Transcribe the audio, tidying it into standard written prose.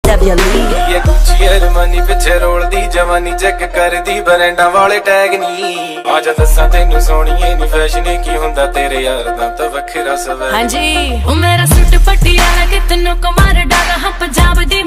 ये Gucci Armani पिछे रोलदी जवानी चेक करदी बरैंडा वाले टैग नी आजा दस्सां तैनू सोहणीए नी फैशन की हुंदा तेरे यार दा तां वखरा सवै। हां जी ओ मेरा सूट पटियाला कि तन्नू कमार डाला हां पंजाब दी